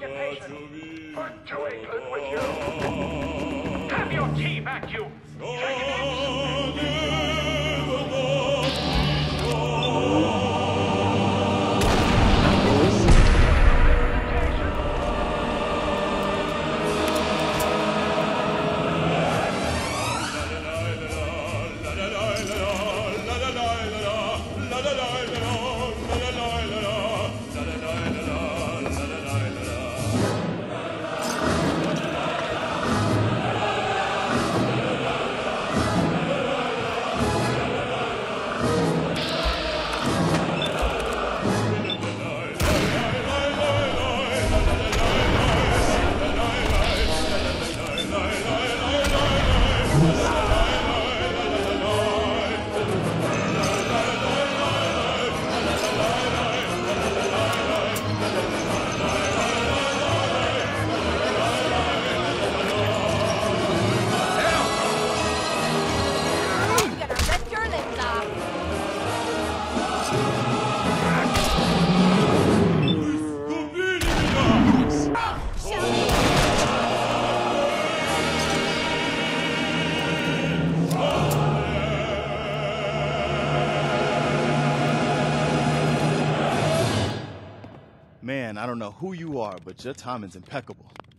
occupation. Put to England with you. Have your tea back, you. Man, I don't know who you are, but your timing's impeccable.